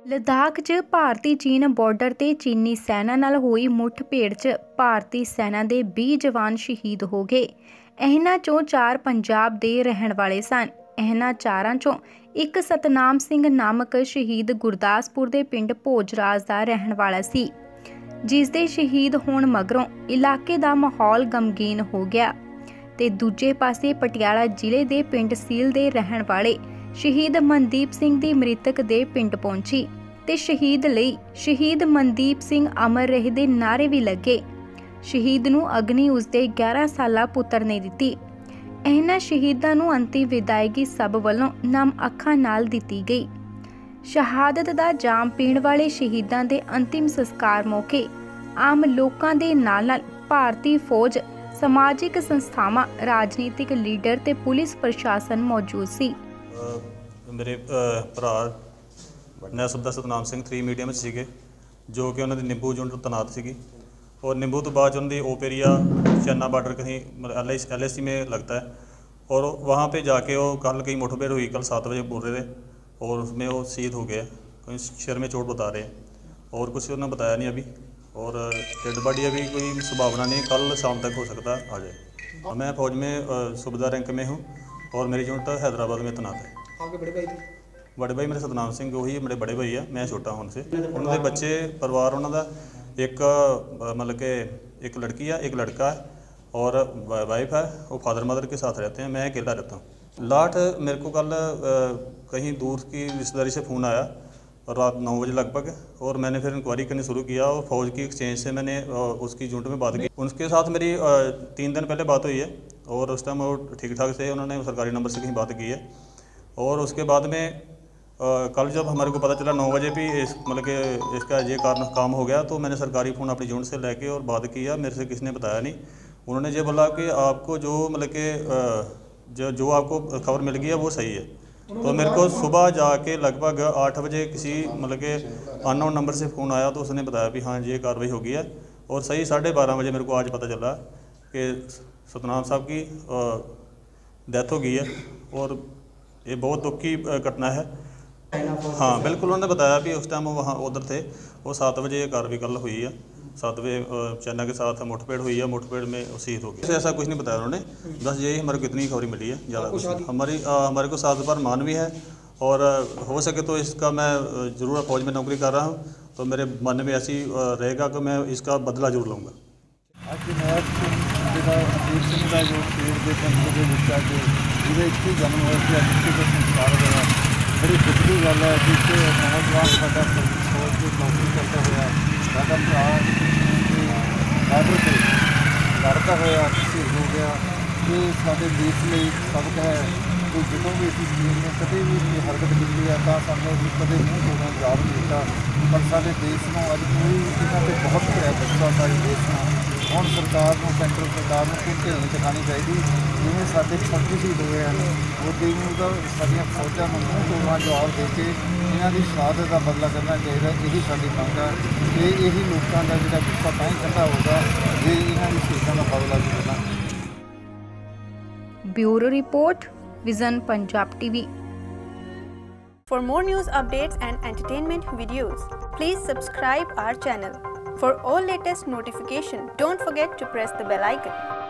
लद्दाख च भारती चीन बॉर्डर ते चीनी सैना नाल होई मुठभेड़ च भारती सैना दे 20 जवान शहीद हो गए। इन्हां चों 4 पंजाब दे रहण वाले सन। इन्हां चारां चों एक सतनाम सिंह नामक शहीद गुरदासपुर दे पिंड भोजराज दा रहण वाला सी, जिस दे शहीद होण मगरों इलाके दा माहौल गमगीन हो गया। ते दूजे पासे पटियाला जिले दे पिंड सील दे रहण वाले शहीद मनदीप सिंह दी मृतक दे पिंड पहुंची ते शहीद लई शहीद मनदीप सिंह अमर रहे दे नारे भी लगे। शहीद नूं अग्नि उसदे 11 साला पुत्तर ने दित्ती। इन्हां शहीदां नूं अंतिम विदायगी सब वल्लों नम अखां नाल दित्ती गई। शहादत दा जाम पीण वाले शहीदां दे अंतिम संस्कार मौके आम लोकां दे नाल-नाल भारती फौज, समाजिक संस्थावां, राजनीतिक लीडर ते पुलिस प्रशासन मौजूद सी। मेरे भरा नैसब दा सतनाम सिंह 3 मीडियम सीगे जो कि उन्होंने निंबू यूनिट तैनात सी और निंबू तो बाद उन्होंने ओप एरिया चाइना बॉर्डर कहीं LAC में लगता है और वहाँ पे जाके वो कल कहीं मुठभेड़ हुई कल 7 बजे बोल रहे थे और उसमें वो शहीद हो गया। कहीं सिर में चोट बता रहे हैं और कुछ उन्होंने बताया नहीं अभी और डेड बॉडी अभी कोई संभावना नहीं, कल शाम तक हो सकता है आ जाए। मैं फौज में सूबेदार रैंक में हूँ और मेरी यूनिट हैदराबाद में तैनात है। आपके बड़े भाई थे? बड़े भाई मेरे सतनाम सिंह वही मेरे बड़े भाई है, मैं छोटा हूँ उनसे। उन्होंने बच्चे परिवार उन्होंने एक मतलब के एक लड़की है एक लड़का है और वाइफ है, वो फादर मदर के साथ रहते हैं, मैं अकेला रहता हूँ। लाट मेरे को कल कहीं दूर की रिश्तेदारी से फ़ोन आया रात 9 बजे लगभग और मैंने फिर इंक्वायरी करनी शुरू किया और फौज की एक्सचेंज से मैंने उसकी यूनिट में बात की। उनके साथ मेरी 3 दिन पहले बात हुई है और उस टाइम वो ठीक ठाक से उन्होंने सरकारी नंबर से कहीं बात की है और उसके बाद में कल जब हमारे को पता चला 9 बजे भी मतलब कि इसका ये काम हो गया तो मैंने सरकारी फ़ोन अपनी यूनिट से लेके और बात किया। मेरे से किसी ने बताया नहीं। उन्होंने ये बोला कि आपको जो मतलब कि जो आपको खबर मिल गई है वो सही है। तो मेरे को सुबह जाके लगभग 8 बजे किसी मतलब के अननोन नंबर से फ़ोन आया तो उसने बताया भी हाँ ये कार्रवाई हो गई है और सही 12:30 बजे मेरे को आज पता चला कि सतनाम साहब की डेथ हो गई है और ये बहुत दुख की घटना है। हाँ बिल्कुल, उन्होंने बताया भी उस टाइम वो वहाँ उधर थे। वो 7 बजे ये कार्रवाई कल हुई है, 7 बजे चाइना के साथ मुठभेड़ हुई है, मुठभेड़ में शहीद हो गए। ऐसा कुछ नहीं बताया उन्होंने, बस यही हमारे को इतनी खबरें मिली है। ज़्यादा हमारे को 7 बार मान भी है और हो सके तो इसका मैं ज़रूर फौज में नौकरी कर रहा हूँ तो मेरे मन में ऐसी रहेगा कि मैं इसका बदला जरूर लूँगा। जन्म होया संस्कार होया बड़ी दुख की गल है कि नौजवान साडा फौज की नौकरी करता हुआ साडा भरा बॉर्डर से लड़ता हुआ शहीद हो गया। ये साडे देश लिए सबक है कि जो भी इस चीज़ ने कभी भी हरकत की है तो सानू कभी नहीं होना जवाब नहीं दिता पर साडे देश में अज कोई इन्हों पर बहुत है गुस्सा सारे देश में। ਹੁਣ सरकार को सेंट्रल सरकार को ढिल्ली चखानी चाहिए जिमें साढ़े फौजी शहीद हुए हैं उदे तो साडियां फौजां को मूँह तोड़ना जवाब दे के इन्हों की शहादत का बदला करना चाहिए। यही साडी मंग है कि यही लोगों का जो गुस्सा तां ही ठंडा होगा जे इन्हों की शहीदों का बदला भी लेना। Bureau report, vision Punjab TV। For more news updates and entertainment videos, please subscribe our channel. For all latest notification, don't forget to press the bell icon.